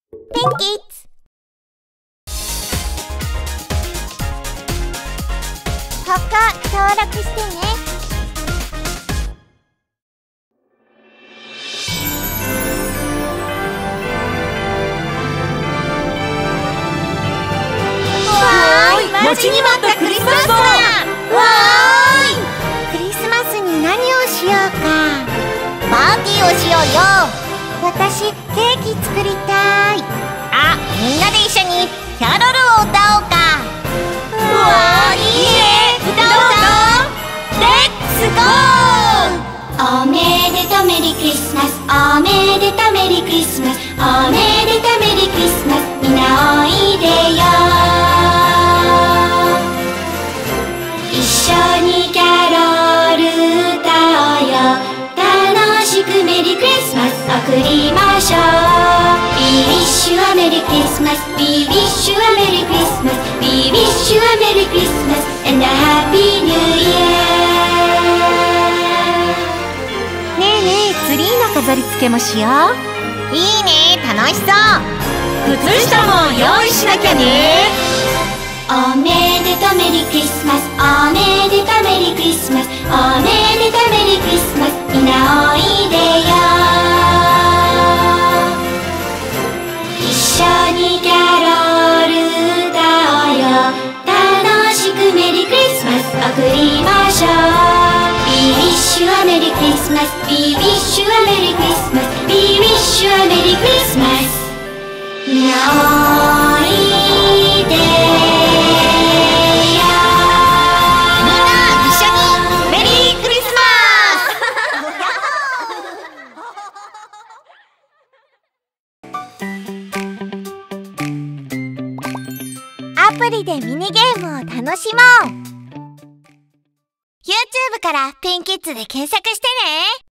ペンキッズ。ここ登録してね。 待ちに待ったクリスマスだ。わーい。クリスマスに何をしようか。 パーティーをしようよ。 私ケーキ作りたい。 あ、みんなで一緒にキャロルを歌おうか。 わー、いいね。歌おう。レッツゴー。 おめでとうメリークリスマス。おめでとうメリークリスマス。おめでとうメリークリスマス。みんなおいでよ。一緒にキャロル歌おうよ。楽しくメリークリスマス送りましょう。We wish you a Merry Christmas. We wish you a Merry Christmas. We wish you a Merry Christmas and a Happy New Year. ねえねえ、ツリーの飾り付けもしよう。 いいね、楽しそう。 靴下も用意しなきゃね。 おめでとうメリークリスマス。おめでとうメリークリスマス。おめでとうメリークリスマス。みんなおいでよ。一緒にキャロル歌おうよ。楽しくメリークリスマス送りましょう。We wish you a Merry Christmas. We wish you a Merry Christmas. We wish you a Merry Christmas. みんなおいでよ。 みんな一緒にメリークリスマアプリでミニゲームを楽しもう。 YouTube からペンキッズで検索してね。